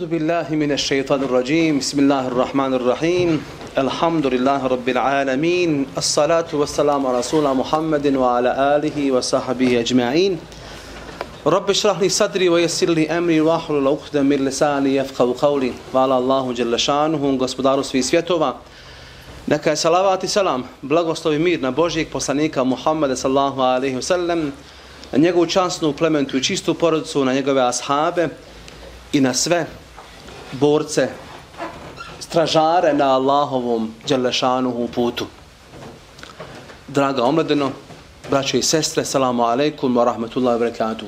أعوذ بالله من الشيطان الرجيم بسم الله الرحمن الرحيم الحمد لله رب العالمين الصلاة والسلام على رسول محمد وعلى آله وصحبه أجمعين رب اشرح لي صدري ويسر لي أمري واحلل عقدة من لساني يفقهوا قولي وعلى الله جل šanuhu gospodaru svih svjetova. Neka je salavat i salam, blagoslov i mir na Božijeg poslanika Muhammeda sallallahu alaihi wa sallam, na njegovu časnu, plementu i čistu porodicu, na njegove ashabe i na sve borce, stražare na Allahovom dželle šanuhu putu. Draga omladino, braće i sestre, salamu alaikum wa rahmatullahi wa barakatuh.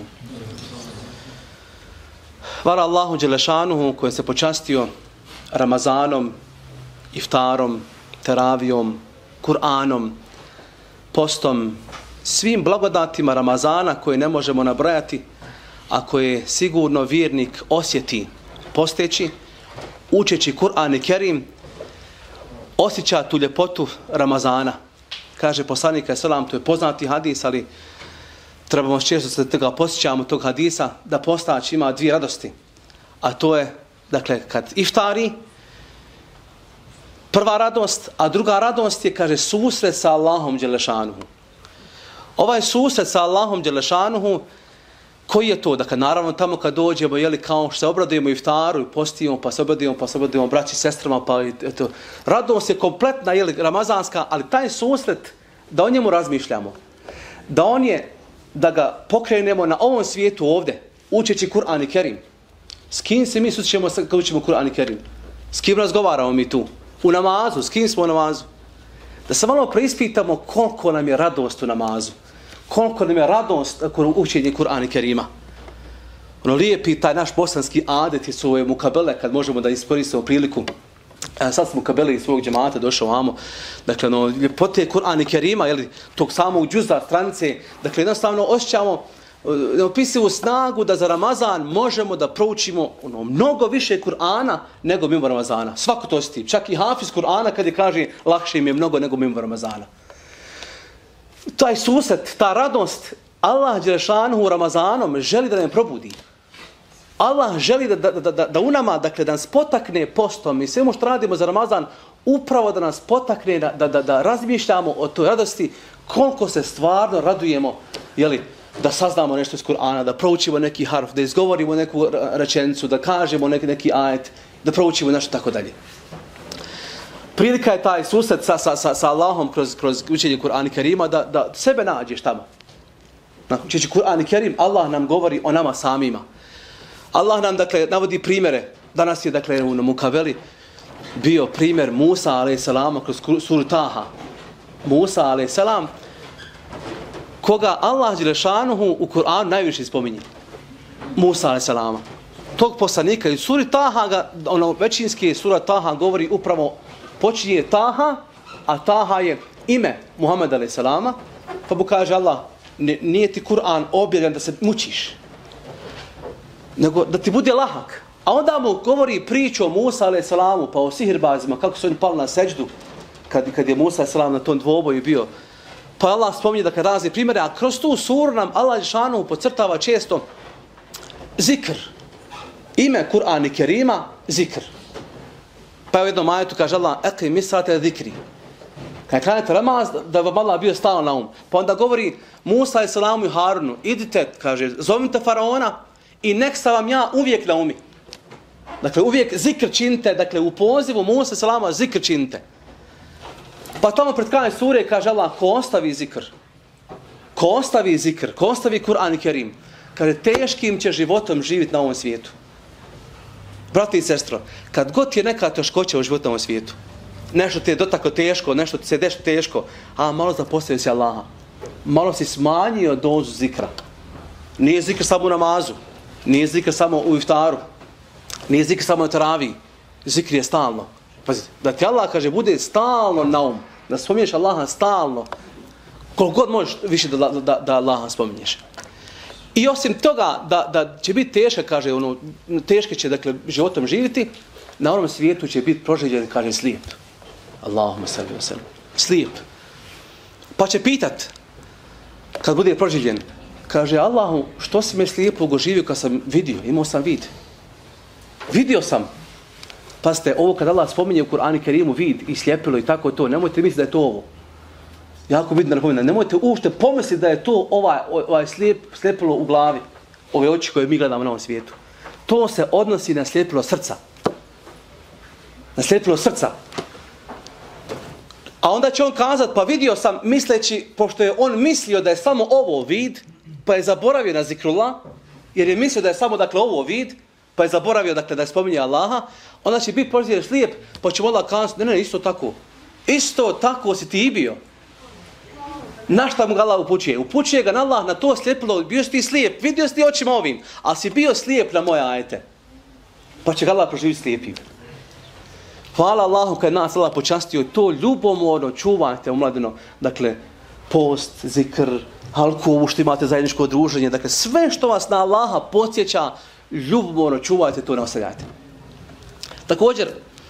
Hvala Allahu dželle šanuhu koji se počastio Ramazanom, iftarom, teravijom, Kur'anom, postom, svim blagodatima Ramazana koje ne možemo nabrojati, a koje sigurno vjernik osjeti posteći, učeći Kur'an i Kerim, osjeća tu ljepotu Ramazana. Kaže poslanik selam, to je poznati hadis, ali trebamo često se toga posjećamo tog hadisa, da postać ima dvije radosti. A to je, dakle, kad iftari, prva radost, a druga radost je, kaže, susret sa Allahom dželle šanuhu. Ovaj susret sa Allahom dželle šanuhu, koji je to? Dakle, naravno, tamo kad dođemo, jeli, kao što se obradujemo iftaru i postimo, pa se obradujemo braći, sestrama, pa eto, radost je kompletna, jeli, ramazanska, ali taj susret, da o njemu razmišljamo, da ga pokrenemo na ovom svijetu ovdje, učeći Kur'an i Kerim. S kim se mi susrećemo kad učimo Kur'an i Kerim? S kim razgovaramo mi tu? U namazu, s kim smo u namazu? Da se malo preispitamo koliko nam je radost u namazu. Koliko nam je radost u učenju Kur'ana i Kerima. Ono lijepi taj naš bosanski adet su ove mukabele, kad možemo da iskoristimo priliku. Sad smo mukabele iz svog džemata došao vamo. Dakle, ono, ljepote Kur'ana i Kerima, jeli, tog samog džuza stranice. Dakle, jednostavno osjećamo neopisivu snagu da za Ramazan možemo da proučimo mnogo više Kur'ana nego mimo Ramazana. Svako to osjeti. Čak i hafiz Kur'ana kad je kaže lakše im je mnogo nego mimo Ramazana. Taj susret, ta radost, Allah dželle šanuhu Ramazanom želi da nam probudi. Allah želi da u nama, dakle, da nas potakne postom i svemu što radimo za Ramazan, upravo da nas potakne da razmišljamo o toj radosti, koliko se stvarno radujemo, jeli, da saznamo nešto iz Kur'ana, da proučimo neki harf, da izgovorimo neku rečenicu, da kažemo neki ajet, da proučimo nešto tako dalje. Prilika je taj susret sa Allahom kroz učenje Kur'ana i Kerima da sebe nađeš tamo. Učeći Kur'an i Kerim, Allah nam govori o nama samima. Allah nam, dakle, navodi primjere. Danas je, dakle, u mukaveli bio primjer Musa a.s. kroz suru Taha. Musa a.s. koga Allah dželle šanuhu u Kur'anu najviše spominje. Musa a.s. Tog poslanika i suri Taha, većinski sura Taha govori upravo, počinje Taha, a Taha je ime Muhammeda a.s. Pa mu kaže Allah, nije ti Kur'an objavljen da se mučiš, nego da ti bude lahak. A onda mu govori priču o Musa a.s. pa o sihirbazima, kako su oni pali na seđdu, kad je Musa a.s. na tom dvoboju bio. Pa Allah spominje, dakle, razne primjere, a kroz tu suru nam Allah dželle podcrtava često zikr. Ime Kur'ana i Kerima, zikr. Pa u jednom ajetu kaže Allah, eqim salate zikri. Kad klanjate namaz, da vam Allah bio stalno na um. Pa onda govori Musa a.s. i Harunu, idite, kaže, zovite faraona i nek sam vam ja uvijek na umi. Dakle, uvijek zikr činite, dakle, u pozivu Musa a.s. zikr činite. Pa tamo pred krajem sure kaže Allah, ko ostavi zikr, ko ostavi Kur'an i Kerim, kaže, teškim će životom živjeti na ovom svijetu. Brati i sestro, kad god je neka teškoća u životu na ovom svijetu, nešto ti je dotako teško, nešto ti se deši teško, a malo zapostavio si Allaha, malo si smanjio dozu zikra. Nije zikr samo u namazu, nije zikr samo u iftaru, nije zikr samo u teraviji, zikr je stalno. Pazite, da ti Allah, kaže, bude stalno na um, da spominješ Allaha stalno, koliko god možeš više da Allaha spominješ. I osim toga, da će biti teško, kaže, teške će, dakle, životom živjeti, na onom svijetu će biti proživljen, kaže, slijep. Allahumma salli wa sallam. Slijep. Pa će pitat, kad bude proživljen, kaže, Allahu, što si me slijepog oživio kad sam vidio, imao sam vid. Vidio sam. Pazite, ovo kad Allah spominje u Kur'anu Kerimu vid i sljepilo i tako to, nemojte misliti da je to ovo. Jako bitno napominje, nemojte uopšte pomisliti da je to ovaj sljepilo u glavi, ove oči koje mi gledamo na ovom svijetu. To se odnosi na sljepilo srca. Na sljepilo srca. A onda će on kazati, pa vidio sam, misleći, pošto je on mislio da je samo ovo vid, pa je zaboravio na zikrullah, jer je mislio da je samo, dakle, ovo vid, pa je zaboravio, dakle, da je spominje Allaha, onda će biti poslije slijep, pa će Allah kazati, ne, isto tako. Isto tako si ti i bio. Na šta mu ga Allah upućuje? Upućuje ga na Allah na to slijepilo, bio si ti slijep, vidio si ti očima ovim, ali si bio slijep na moje ajete. Pa će ga Allah proživiti slijepim. Hvala Allahu kad nas Allah počastio to ljubomorno čuvajte omladino, dakle, post, zikr, halku, što imate zajedničko druženje, dakle, sve što vas na Allaha podsjeća, ljubomorno čuvajte, to ne ostavljajte. Također,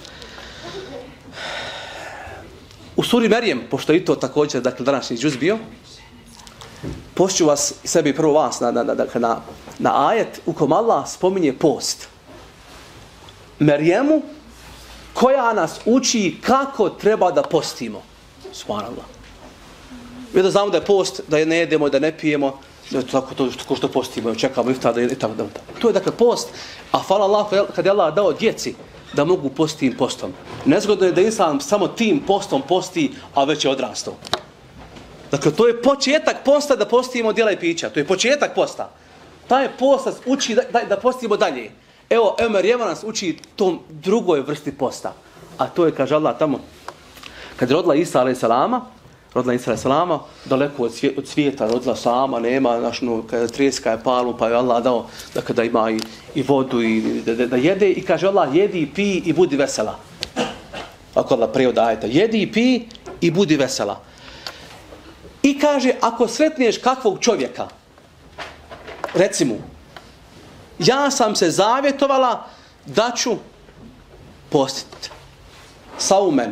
u suri Merijem, pošto je i to također, dakle, današnji džuz bio, pošću vas, sebi prvo vas, na ajet u kom Allah spominje post. Merijemu, koja nas uči kako treba da postimo. Subhanallah. Mi da znamo da je post, da ne jedemo, da ne pijemo, da je tako to što postimo, čekamo iftar, i tako da. To je dakle post, a hvala Allah kad je Allah dao djeci da mogu postiti tim postom. Nezgodno je da insan samo tim postom posti, a već je odrastao. Dakle, to je početak posta da postimo djela i pića. To je početak posta. Taj post nas uči da postimo dalje. Evo Merijema nas uči tom drugoj vrsti posta. A to je, kaže Allah tamo, kad je rodila Isa a.s. daleko od svijeta, rodila sama, nema, kada treska je palu, pa je Allah dao da ima i vodu i da jede. I kaže Allah, jedi i pi i budi vesela. Ako Allah prijevod ajeta, jedi i pi i budi vesela. I kaže, ako sretneš kakvog čovjeka, reci mu, ja sam se zavjetovala da ću postiti. Saumen.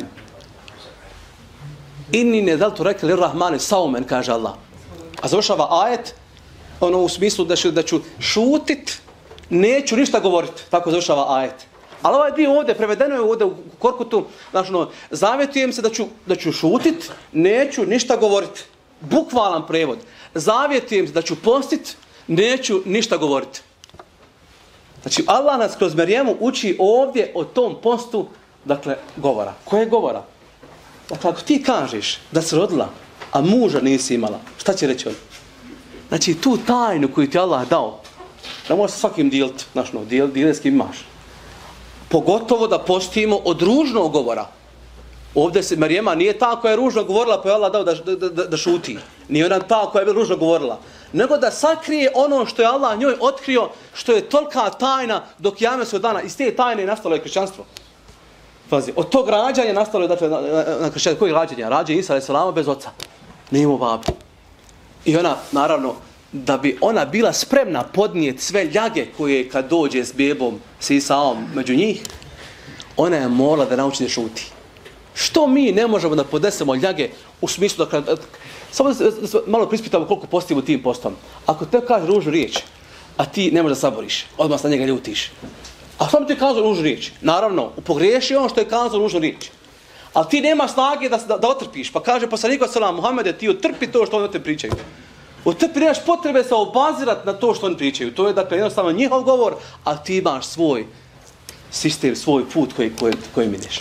Inni nedeltu rekli lirrahmani saumen, kaže Allah. A završava ajet, ono u smislu da ću šutit, neću ništa govoriti. Tako završava ajet. Ali ovaj dio ovdje, prevedeno je ovdje u Korkutu, znači, zavjetujem se da ću šutit, neću ništa govoriti. Bukvalan prevod. Zavjetujem se da ću postit, neću ništa govoriti. Znači, Allah nas kroz Merijemu uči ovdje o tom postu, dakle, govora. Koje govora? Dakle, ako ti kažeš da si rodila, a muža nisi imala, šta će reći on? Znači, tu tajnu koju ti Allah dao, da možeš svakim dijeliti, dijeli s kim imaš. Pogotovo da postimo od ružnog govora. Ovdje se Merijema nije ta koja je ružno govorila, pa je Allah dao da šuti. Nije ona ta koja je ružno govorila. Nego da sakrije ono što je Allah njoj otkrio, što je tolika tajna do kijametskog dana. Iz te tajne je nastalo je kršćanstvo. Pazi, od tog rađanja je nastalo, dakle, na kršćanstvo. Koji rađanja? Rađanje Isa a.s. bez oca. Nije imao babi. I ona, naravno, da bi ona bila spremna podnijeti sve ljage koje kad dođe s bebom, s Isaom među njih, ona je morala da nauči da šuti. Što mi ne možemo da podesemo ljage u smislu da samo da malo prispitamo koliko postimo tim postom. Ako te kaže ružnu riječ, a ti ne možeš da saboriš, odmah se na njega ljutiš. A samo ti kazao ružnu riječ. Naravno, pogriješi on što je kazao ružnu riječ. Ali ti nema snage da otrpiš. Pa kaže poslanik sallallahu Muhammede, ti otrpi to što oni o te pričaju. Otrpi, nemaš potrebe se obazirati na to što oni pričaju. To je dakle jednostavno njihov govor, a ti imaš svoj sistem, svoj put koji ideš.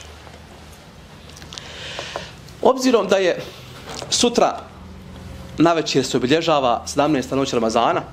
Obzirom da je sutra navečer se obilježava 17. noć Ramazana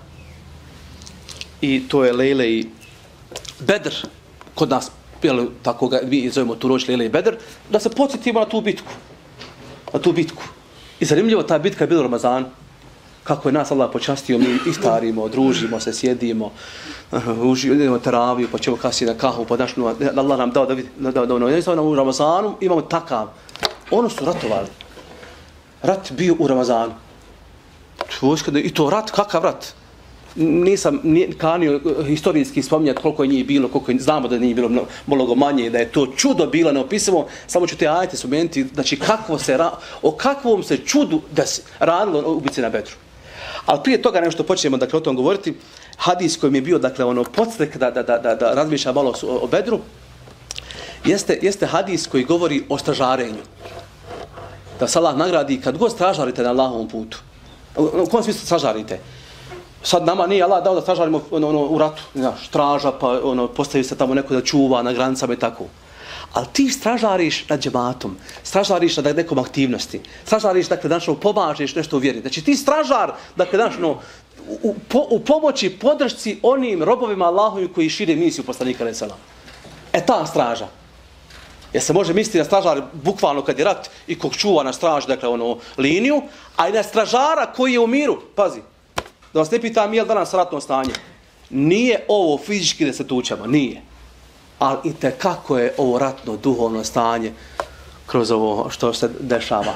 i to je Lejle i Bedr, kod nas, tako ga mi zovemo tu noć Lejle i Bedr, da se podsjetimo na tu bitku. Na tu bitku. I zanimljivo, ta bitka je bila u Ramazanu. Kako je nas Allah počastio, mi iftarimo, družimo se, sjedimo, idemo teraviju, pa ćemo kasnije na kahu, pa Allah nam dao da u Ramazanu imamo takav. Ono su ratovali. Rat bio u Ramazanu. I to rat, kakav rat? Nisam kanio historijski spominjati koliko je njih bilo, znamo da nije bilo mnogo manje, da je to čudo bilo neopisivo, samo ću te ajete spomenuti, znači o kakvom se čudu da se radilo u bici na Bedru. Ali prije toga nešto počnemo dakle o tom govoriti. hadis koji mi je bio, dakle, podstrek da razmišljam malo o Bedru, jeste hadis koji govori o stražarenju. Da se Allah nagradi kad god stražarite na Allahovom putu. U kom smislu stražarite? Sad nama nije Allah dao da stražarimo u ratu, straža, pa postavi se tamo neko da čuva na granicama i tako. Ali ti stražariš nad džematom, stražariš nad nekom aktivnosti, stražariš, dakle, pomažeš nešto u vjeri. Znači ti stražar, dakle, u pomoći, podršci onim robovima Allahovim koji šire misiju poslanika alejhi selam. Ta straža. Jer se može misliti na stražar bukvalno kad je rat i kog čuva na straž, dakle, liniju, a i na stražara koji je u miru. Pazi, da vas ne pitam je li danas ratno stanje. Nije ovo fizički da se tučemo, nije. Ali itekako je ovo ratno duhovno stanje kroz ovo što se dešava.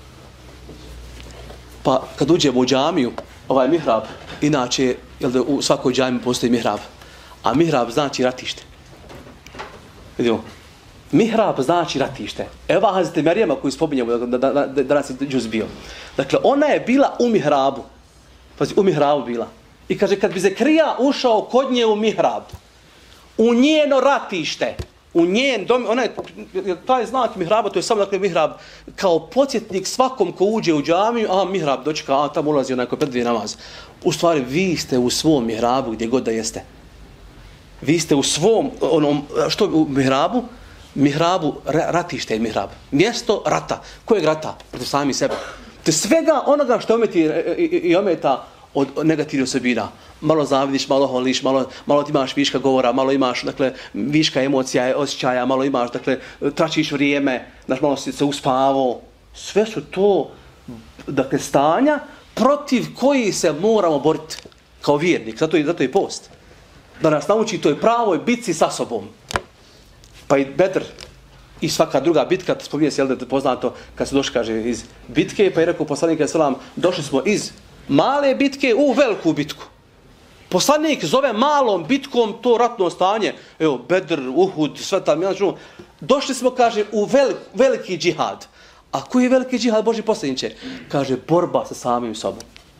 Pa kad uđemo u džamiju, ovaj mihrab, inače, u svakoj džamiji postoji mihrab, a mihrab znači ratište. Vidimo, mihrab znači ratište. Evo Hazreti Merijema koju spominjamo da nas je džuz bio. Dakle, ona je bila u mihrabu. Pazi, u mihrabu bila. I kaže, kad bi Zekrija ušao kod nje u mihrab, u njeno ratište, u njen dom, ona je, taj znak mihraba, to je samo, dakle, mihrab kao podsjetnik svakom ko uđe u džamiju, mihrab dočeka, tamo ulazi onaj ko predvije namaz. U stvari, vi ste u svom mihrabu gdje god da jeste. Vi ste u svom, što u mihrabu? Mihrabu, ratište je mihrab. Mjesto rata. Kojeg rata? Protiv sami sebe. Te svega onoga što ometa od negativnih osobina. Malo zavidiš, malo holiš, malo ti imaš viška govora, malo imaš, dakle, viška emocija, osjećaja, malo imaš, dakle, tračiš vrijeme, malo si se uspavao. Sve su to, dakle, stanja protiv koji se moramo boriti kao vjernik. Zato je post. Da nas nauči toj pravoj bitci sa sobom. Pa i Bedr i svaka druga bitka, spominje se, da je poznato, kad se došli, kaže, iz bitke, pa je rekao poslanik alejhi selam, došli smo iz male bitke u veliku bitku. Poslanik zove malom bitkom to ratno stanje, evo, Bedr, Uhud, sve tam, došli smo, kaže, u veliki džihad. A koji je veliki džihad, Boži poslaniče? Kaže, borba sa samim sobom.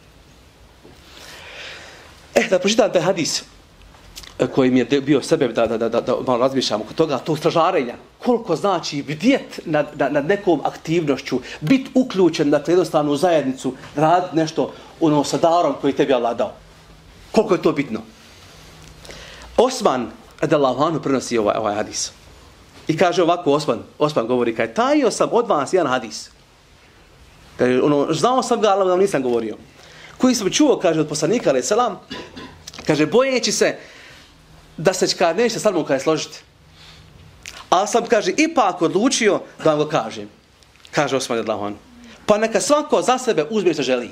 Da pročitam taj hadis koji mi je bio sebe da malo razmišljam oko toga, tog stražarenja. Koliko znači bdjet nad nekom aktivnošću, biti uključen, dakle, jednostavno u zajednicu, raditi nešto sa darom koji tebi Allah dao. Koliko je to bitno? Osman, radijallahu anhu, prenosi ovaj hadis. I kaže ovako, Osman govori, kaže, tajio sam od vas jedan hadis. Kaže, znao sam ga, ali nisam govorio. Koji sam čuo, kaže, od poslanika, alejhi selam, kaže, bojeći se da se neće sa mnom složiti. Ali sam, kaže, ipak odlučio da vam go kažem. Kaže Osman radijallahu anhu. Pa neka svako za sebe uzme što želi.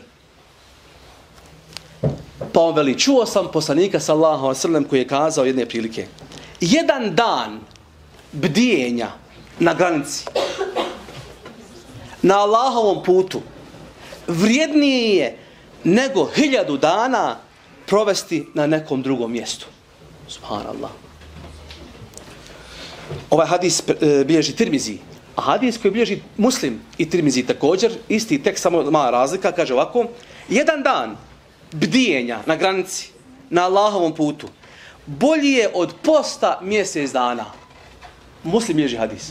Pa on veli, čuo sam poslanika sallallahu alejhi ve sellem koji je kazao jedne prilike. Jedan dan bdijenja na granici, na Allahovom putu, vrijednije je nego 1000 dana provesti na nekom drugom mjestu. Subhanallah. Ovaj hadis bilježi Tirmizi, a hadis koji bilježi Muslim i Tirmizi također, isti tekst, samo mala razlika, kaže ovako, jedan dan bdijenja na granici, na Allahovom putu, bolji je od posta mjesec dana. Muslim bilježi hadis.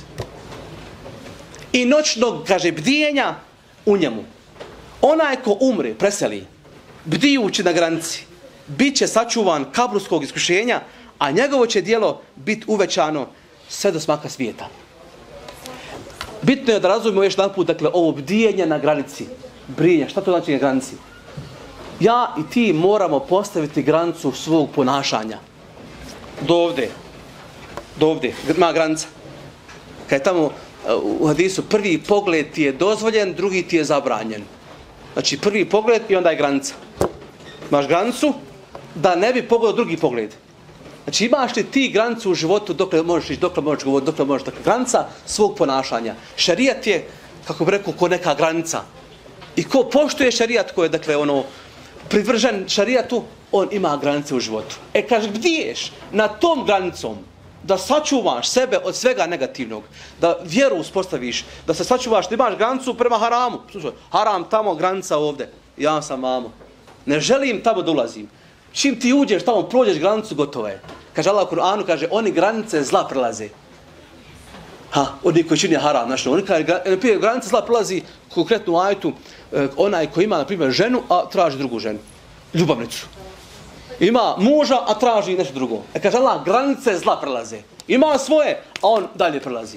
I noćnog, kaže, bdijenja u njemu. Onaj ko umre, preseli, bdijući na granici, bit će sačuvan kaburskog iskušenja, a njegovo će djelo biti uvećano sve do smaka svijeta. Bitno je da razumijemo još jedan put, dakle, ovo bdijenje na granici. Brijenja, šta to znači na granici? Ja i ti moramo postaviti granicu svog ponašanja. Do ovdje, ima granica. Kad je tamo u hadisu, prvi pogled ti je dozvoljen, drugi ti je zabranjen. Znači, prvi pogled i onda je granica. Imaš granicu da ne bi pogledao drugi pogled. Znači, imaš li ti granicu u životu dokle možeš ići, dokle možeš govoriti, dokle možeš, dakle, granica svog ponašanja. Šerijat je, kako bi rekao, ko neka granica. I ko poštuje šerijat, ko je, dakle, privržen šerijatu, on ima granice u životu. Kaže, bdiješ na tom granicom da sačuvaš sebe od svega negativnog, da vjeru uspostaviš, da se sačuvaš, da imaš granicu prema haramu. Slušaj, haram tamo, granica ovdje. Ja sam vamo. Ne želim tamo da ulazim. Čim ti uđeš tamo, prođeš granicu, gotovo je. Kaže Allah u Kur'anu, kaže, oni granice zla prelaze. Oni koji čini haram, znači, oni kaže, granice zla prelazi, konkretno u ajetu, onaj koji ima, na primjer, ženu, a traži drugu ženu, ljubavnicu. Ima muža, a traži nešto drugo. Kaže Allah, granice zla prelaze. Ima svoje, a on dalje prelazi.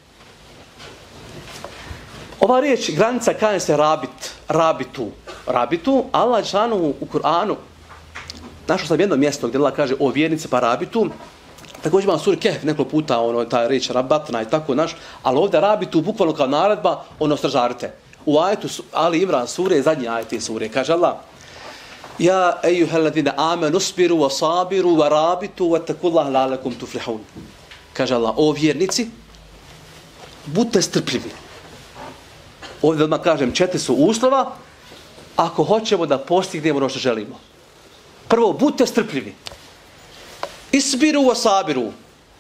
Ova riječ, granica, kaže se rabitu. Allah džalaluhu u Kur'anu, našao sam jedno mjesto gdje Allah kaže o vjernici pa rabitu. Također imam suri Kehf nekoliko puta, ta riječ rabatna i tako naš, ali ovdje rabitu bukvalno kao naredba, stražarite. U ajetu Ali Imran sure, zadnji ajet te sure, kaže Allah, ja ejuhalladina amanu usbiru wa sabiru wa rabitu wa taqullaha la'allakum tuflihun. Kaže Allah, o vjernici, budite strpljivi. Ovdje odmah kažem, 4 su uslova ako hoćemo da postignemo ono što želimo. Prvo, budite strpljivi. Isbiru wa sabiru.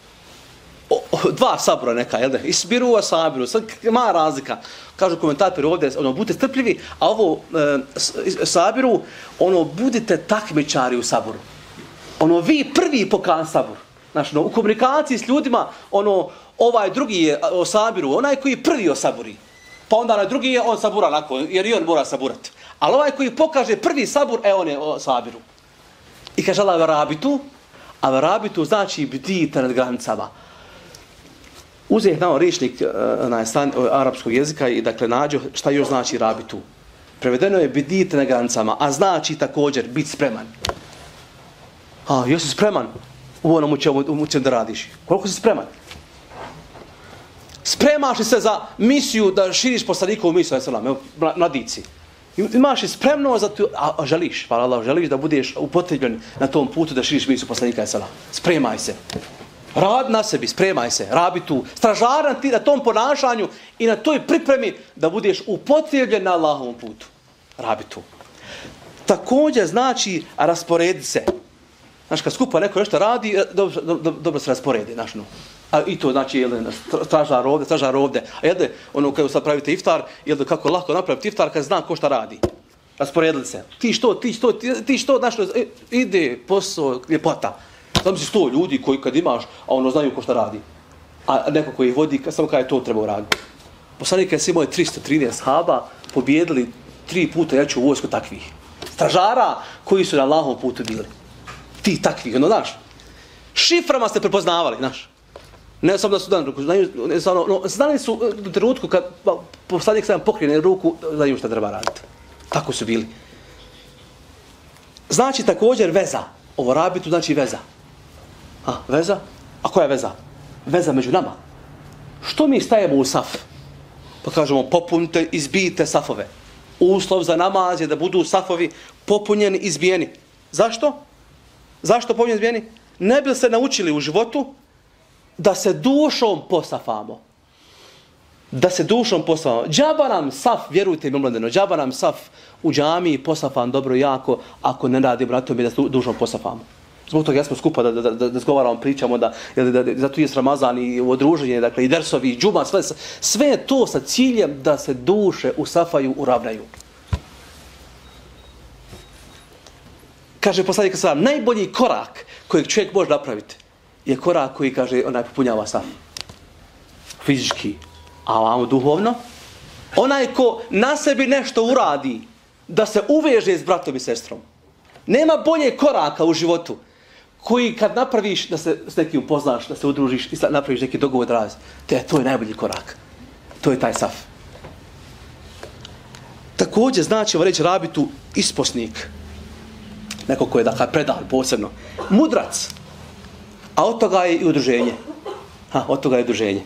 2 sabora neka, jel da? Isbiru wa sabiru. Sad ima razlika. Kažu komentatori ovdje, budite strpljivi, a ovo sabiru, budite takmičari u saboru. Vi prvi pokazan sabor. Znači, u komunikaciji s ljudima, ovaj drugi je o sabiru, onaj koji prvi osabori. Pa onda onaj drugi je on sabura nakon, jer i on mora saburati. Ali ovaj koji pokaže prvi sabur, on je o sabiru. I kaže Allah varabitu, a varabitu znači bdijte nad granicama. Uzeh na ričnik arapskog jezika i dakle nađu šta još znači rabitu. Prevedeno je bdijte na granicama, a znači također biti spreman. Jesi spreman u onom u čemu da radiš? Koliko si spreman? Spremaš li se za misiju da širiš poslanikovu misiju, mladici? Imaš li spremno za to, a želiš, hvala Allah, želiš da budeš upotrebljen na tom putu da širiš misiju poslanika sallallahu alejhi ve sellem. Spremaj se. Rad na sebi, spremaj se, rabi tu. Stražaran ti na tom ponašanju i na toj pripremi da budeš upotrebljen na Allahovom putu. Rabi tu. Također znači rasporedi se. Znaš, kad skupa neko nešto radi, dobro se rasporedi, znaš, no. A i to znači, stražar ovdje. A jelde, kada sad pravite iftar, jelde kako lako napraviti iftar kad zna ko šta radi. Rasporedili se. Ti što, znaš, ide posao, ljepota. Znam si 100 ljudi koji kad imaš, a znaju ko šta radi. A neko koji ih vodi, samo kada je to trebao raditi. Poslanik kada se imao 313 sahaba, pobjedili 3 puta jaču vojsku takvih. Stražara koji su na Allahovom putu bili. Ti takvih, znaš. Šiframa ste prepoznavali, znaš. Ne samo da su dali ruku, znali su u trenutku kad poslanik sam pokrene ruku, znaju šta treba raditi. Tako su bili. Znači također veza. Ovo rabitu znači veza. Veza? A koja je veza? Veza među nama. Što mi stajemo u saf? Pa kažemo, popunite, izbijte safove. Uslov za namaz je da budu safovi popunjeni, izbijeni. Zašto? Zašto popunjeni, izbijeni? Ne bi se naučili u životu da se dušom posafamo. Da se dušom posafamo. Džaba nam saf, vjerujte mi mladeno, džaba nam saf u džamiji posafam dobro jako, ako ne radimo na tome da se dušom posafamo. Zbog toga smo skupa da zgovaramo, pričamo, zato je Ramazan i odruženje, dakle i dersovi, i džuma, sve je to sa ciljem da se duše usafaju, uravnaju. Kaže poslanik sallallahu alejhi ve sellem, najbolji korak kojeg čovjek može napraviti je korak koji, kaže, onaj popunjava saf. Fizički, a ovamo duhovno. Onaj ko na sebi nešto uradi, da se uveže s bratom i sestrom. Nema bolje koraka u životu koji kad napraviš da se s nekim upoznaš, da se udružiš i napraviš neki dogovor raz. To je najbolji korak. To je taj saf. Također znači ovo reći rabitu isposnik. Neko ko je predan posebno. Mudrac. A od toga je i udruženje. Od toga je udruženje.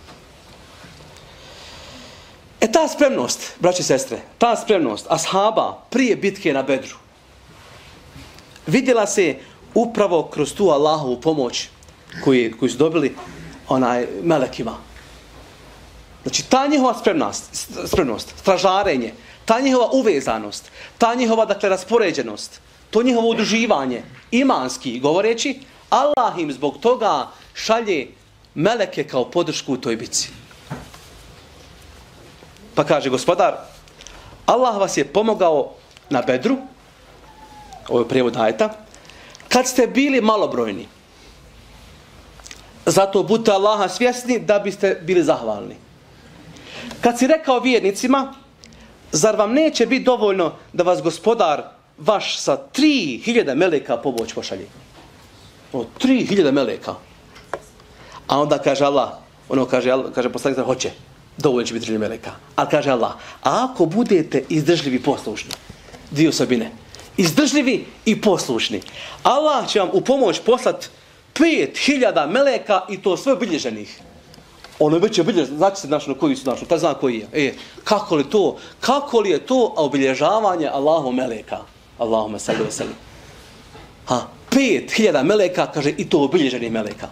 Ta spremnost, braći i sestre, ta spremnost ashaba prije bitke na Bedru vidjela se upravo kroz tu Allahovu pomoć koju su dobili melekima. Znači, ta njihova spremnost, stražarenje, ta njihova uvezanost, ta njihova, dakle, raspoređenost, to njihovo udruživanje, imanski govoreći, Allah im zbog toga šalje meleke kao podršku u toj bici. Pa kaže Gospodar, Allah vas je pomogao na Bedru, ovo je prijevod ajeta, kad ste bili malobrojni. Zato budite Allaha svjesni da biste bili zahvalni. Kad si rekao vjernicima, zar vam neće biti dovoljno da vas gospodar vaš sa 3000 meleka pomoć pošalje? 3000 meleka. A onda kaže Allah, kaže poslanik, hoće, dovoljno će biti 3000 meleka. Ali kaže Allah, a ako budete izdržljivi i poslušni, dvije osobine, izdržljivi i poslušni, Allah će vam u pomoć poslati 5000 meleka i to sve obilježenih. Ono već je obilježeno, znači se našlo koji su našli, ta zna koji je. Kako li je to obilježavanje Allahu meleka? Allahume salli ve sellim. 5000 meleka, kaže, i to obilježenih meleka.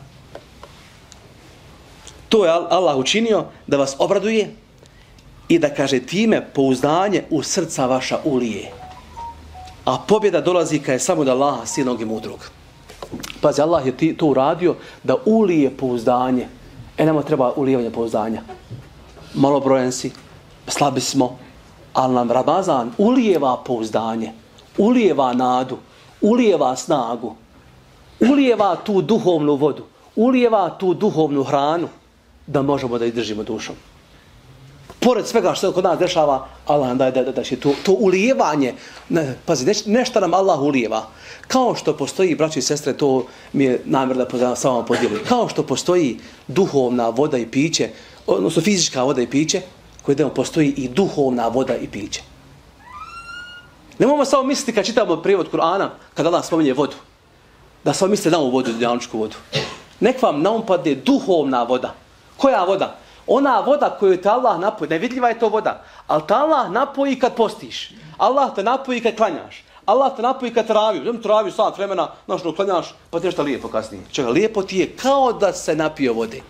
To je Allah učinio da vas obraduje i da, kaže, time pouzdanje u srca vaša ulije. A pobjeda dolazi kad je samo da Allaha silnog i mudrog. Pazi, Allah je to uradio da ulije pouzdanje. Nama treba ulijevanje pouzdanja. Malobrojan si, slabi smo, ali nam Ramazan ulijeva pouzdanje, ulijeva nadu, ulijeva snagu, ulijeva tu duhovnu vodu, ulijeva tu duhovnu hranu da možemo da izdržimo dušom. Pored svega što se kod nas dešava, Allah nam daje da će to ulijevanje, pazi, nešto nam Allah ulijeva. Kao što postoji, braći i sestre, to mi je namjer da sa vama podijelim, kao što postoji duhovna voda i piće, odnosno fizička voda i piće, koje postoji i duhovna voda i piće. Nemojmo samo misliti kad čitamo prijevod Kur'ana, kad Allah spominje vodu, da samo mislite na ovu vodu, dunjalučku vodu. Nek vam naumpadne duhovna voda. Koja voda? Ona voda koju te Allah napoji, nevidljiva je to voda, ali te Allah napoji kad postiš. Allah te napoji kad klanjaš. Allah te napoji kad travi sat vremena, znaš, no klanjaš, pa ti nešto lijepo kasnije. Čega, lijepo ti je kao da se napio vode.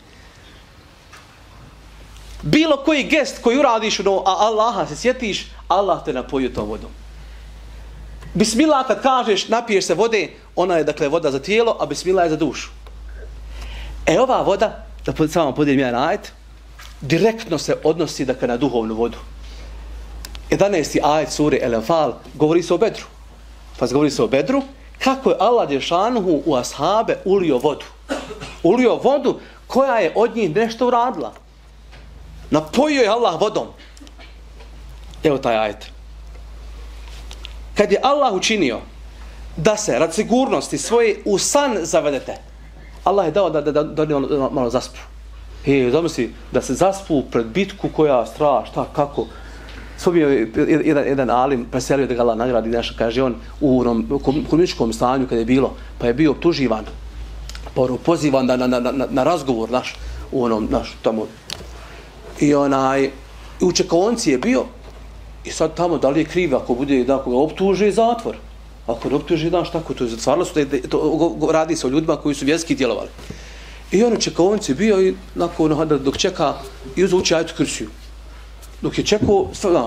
Bilo koji gest koji uradiš, a Allaha se sjetiš, Allah te napojio tom vodom. Bismillah kad kažeš, napiješ se vode, ona je, dakle, voda za tijelo, a bismillah je za dušu. Ova voda, da samo podijelim jedan ajet, direktno se odnosi, dakle, na duhovnu vodu. 11. ajet sure El-Anfal govori se o Bedru. Pa govori se o Bedru, kako je Allah dželšanuhu u ashabe ulio vodu. Ulio vodu koja je od njih nešto uradila. Napojio je Allah vodom. Evo taj ajet. Kad je Allah učinio da se rad sigurnosti svoje u san zavedete, Allah je dao da malo zaspu. Zamisli da se zaspu pred bitku koja šta, kako. Svobio je jedan alim, preselio da ga Allah nagradi nešto, kaže on, u komunističkom stanju kada je bilo, pa je bio optuživan, pozivan na razgovor naš, u onom, naš, tamo. I u čekaonici je bio, i sad tamo, da li je kriv, ako bude, da ako ga optuži, zatvor. Ako ne optuži, znaš, tako, to je stvarno, radi se o ljudima koji su vjerski djelovali. I on u čekaonici bio i nakon, dok čeka, i uči ajetu kursiju. Dok je čekao,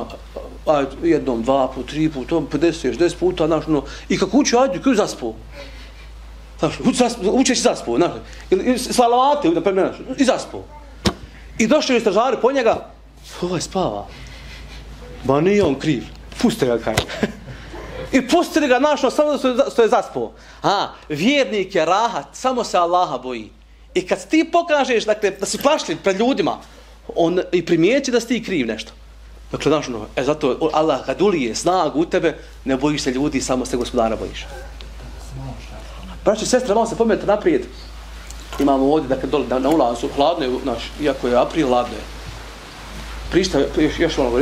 jednom, 2 put, 3 put, 50, 10 puta, znaš, i kako uči ajetu kursiju, zaspo. Znaš, učeći zaspo, znaš, ili salavate, i zaspo. I došli istražari po njega, ovaj spava. Ba nije on kriv, puste ga kaj. I pustili ga našo samo što je zaspao. Vjernik je rahat, samo se Allaha boji. I kad ti pokažeš, dakle, da si plašljiv pred ljudima, on i primijeti da si ti kriv nešto. Dakle, znaš, zato Allah kad ulije snagu u tebe, ne bojiš se ljudi, samo se Gospodara bojiš. Braći i sestre, malo se pomijete naprijed. Imamo ovdje, dakle, dole na ulazu, hladno je, znaš, iako je april, hladno je. Prišta, još malo.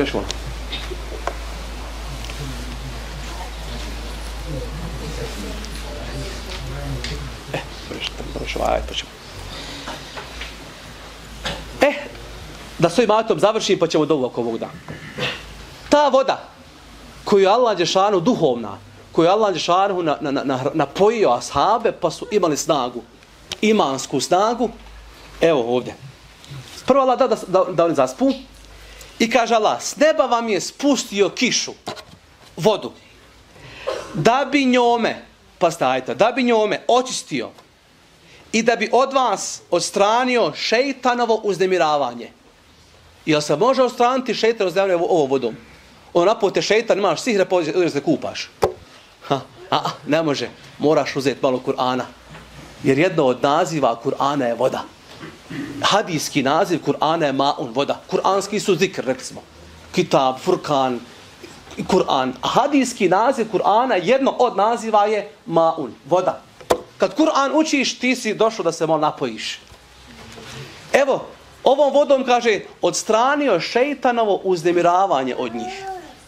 Da s ovim ajetom završim, pa ćemo dovu oko ovog dana. Ta voda koju je Allah dželešanu duhovna, koju je Allah dželešanu napojio ashabe, pa su imali snagu, imansku snagu, evo ovdje. Prvo Allah da oni zaspu i kaže Allah, s neba vam je spustio kišu, vodu, da bi njome, pa stajte, da bi njome očistio i da bi od vas odstranio šejtanovo uznemiravanje. Jel se može odstraniti šejtan uznemiravanje ovom vodom? Ono napote šejtan, imaš sihre, pa se kupaš. Ne može, moraš uzeti malo Kur'ana. Jer jedno od naziva Kur'ana je voda. Hadijski naziv Kur'ana je ma'un, voda. Kur'anski su zikr, rekli smo. Kitab, Furkan, Kur'an. A hadijski naziv Kur'ana, jedno od naziva je ma'un, voda. Kad Kur'an učiš, ti si došao da se malo napojiš. Evo, ovom vodom kaže, odstranio šeitanovo uznemiravanje od njih.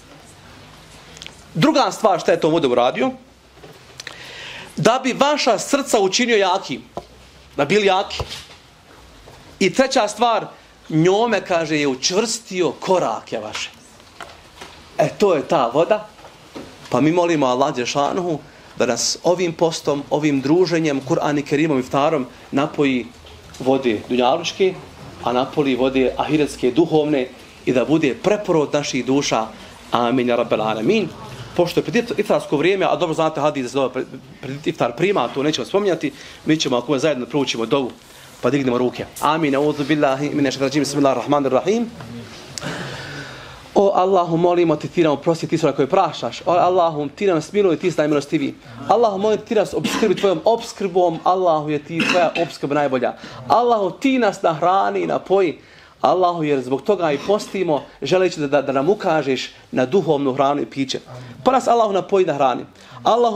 Druga stvar što je tom vodom uradio, da bi vaša srca učinio jakim. Da bili jaki. I treća stvar, njome, kaže, je učvrstio korake vaše. To je ta voda. Pa mi molimo Allah džešanuhu da nas ovim postom, ovim druženjem, Kur'an i Kerimom, iftarom, napoji vode dunjalučke, a napoji vode ahiretske, duhovne, i da bude preporod naših duša. Amin, ja rabbel alamin. Pošto je pred iftarsko vrijeme, a dobro znate hadis da se doba pred iftar prima, to nećemo spominjati, mi ćemo ako zajedno proučimo dovu, pa dignemo ruke. Amin, a'udhu billahi, mine šekrajim, bismillahirrahmanirrahim. O Allahu, molimo ti nam oprosti, ti su koji praštaš. O Allahu, ti nam smiluj, ti si najmilostivi. Allahu, molim ti nas obskrbi tvojom obskrbom. Allahu, je ti tvoja obskrba najbolja. Allahu, ti nas nahrani i napoji. Allahu, jer zbog toga i postimo, želeći da nam ukažeš na duhovnu hranu i piće. Pa nas Allahu napoji na hrani. Allahu,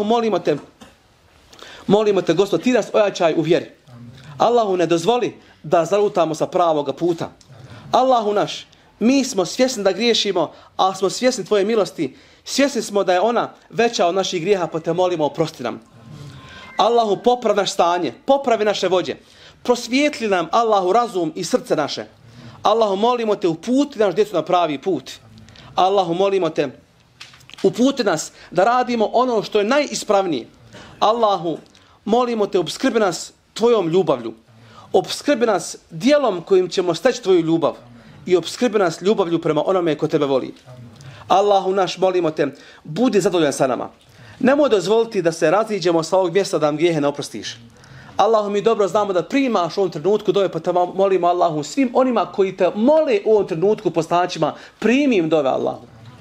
molimo te, Gospod, ti nas ojačaj u vjeri. Allahu, ne dozvoli da zalutamo sa pravoga puta. Allahu naš, mi smo svjesni da griješimo, ali smo svjesni tvoje milosti. Svjesni smo da je ona veća od naših grijeha, pa te molimo, oprosti nam. Allahu, popravi naš stanje, popravi naše vođe. Prosvijetli nam, Allahu, razum i srce naše. Allahu, molimo te, uputi naš djecu na pravi put. Allahu, molimo te, uputi nas da radimo ono što je najispravnije. Allahu, molimo te, obskrbi nas tvojom ljubavlju. Obskrbi nas dijelom kojim ćemo steći tvoju ljubav. I obskrbi nas ljubavlju prema onome ko tebe voli. Allahu naš, molimo te, budi zadovoljan sa nama. Nemoj dozvoliti da se raziđemo sa ovog mjesta da nam grijehe ne oprostiš. Allahu, mi dobro znamo da primaš u ovom trenutku dove, pa te molimo, Allahu, svim onima koji te mole u ovom trenutku po staćima, primi im dove, Allahu.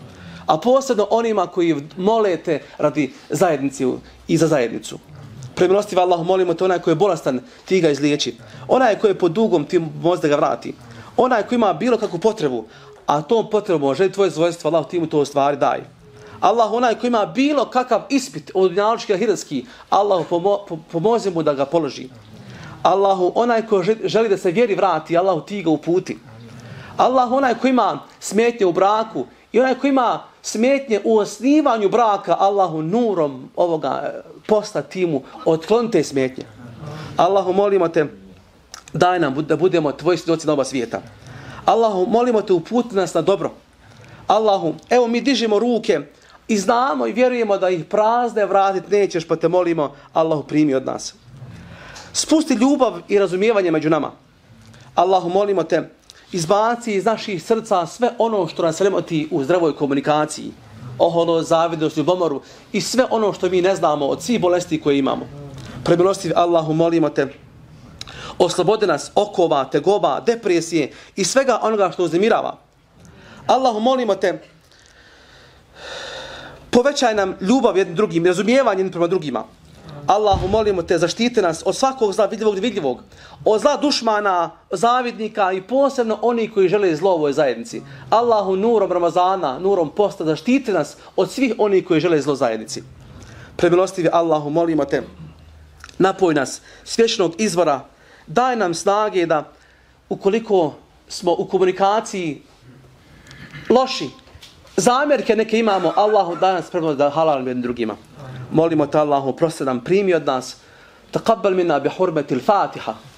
A posebno onima koji mole te radi zajednici i za zajednicu. Premilostiv Allahu, molimo te, onaj koji je bolestan, ti ga izliječi. Onaj koji je pod dugom, ti možeš da ga vrati. Onaj koji ima bilo kakvu potrebu, a tom potrebu želi tvoje zadovoljstvo, Allah, ti mu to stvari daj. Allah, onaj koji ima bilo kakav ispit od dunjalučki ahiretski, Allah, pomozi mu da ga položi. Allahu, onaj koji želi da se vjeri vrati, Allah, ti ga uputi. Allah, onaj koji ima smetnje u braku i onaj koji ima smetnje u osnivanju braka, Allahu, nurom ovoga posta ti mu otkloni te smetnje. Allahu, molimo te, daj nam da budemo tvoji svjedoci na oba svijeta. Allahu, molimo te, uputi nas na dobro. Allahu, evo mi dižemo ruke i znamo i vjerujemo da ih prazne vratit nećeš, pa te molimo, Allahu, primi od nas. Spusti ljubav i razumijevanje među nama. Allahu, molimo te, izbaci iz naših srca sve ono što nas remoti u zdravoj komunikaciji. Oholo, zavidnost, ljubomoru i sve ono što mi ne znamo od svih bolesti koje imamo. Premilostiv Allahu, molimo te, oslobodi nas okova, tegoba, depresije i svega onoga što uznemirava. Allahu, molimo te, povećaj nam ljubav jednim drugim, razumijevanje jednim prema drugima. Allahu, molimo te, zaštiti nas od svakog zla vidljivog i nevidljivog, od zla dušmana, zavidnika i posebno oni koji žele zlo u ovoj zajednici. Allahu, nurom Ramazana, nurom posta, zaštiti nas od svih onih koji žele zlo zajednici. Premilostivi Allahu, molimo te, napoj nas s vječnog izvora, daj nam snage da ukoliko smo u komunikaciji loši, zamjerke neke imamo, Allahu, daj nas spremno da halalimo jednim drugima. Molimo te, Allahu, prosti nam, primi od nas. Taqabbal minna bi hurmeti al-Fatiha.